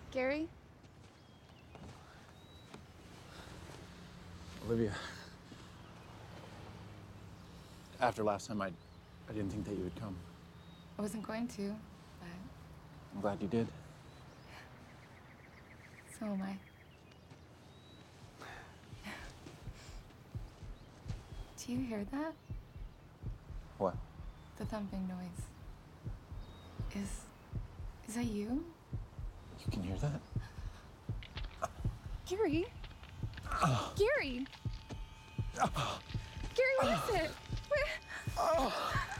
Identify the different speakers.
Speaker 1: Gary?
Speaker 2: Olivia, after last time, I didn't think that you would come.
Speaker 1: I wasn't going to, but
Speaker 2: I'm glad you did.
Speaker 1: so am I. Do you hear that?
Speaker 2: What?
Speaker 1: The thumping noise. Is that you?
Speaker 2: You can hear that?
Speaker 1: Gary? Gary! Gary, what is it? What?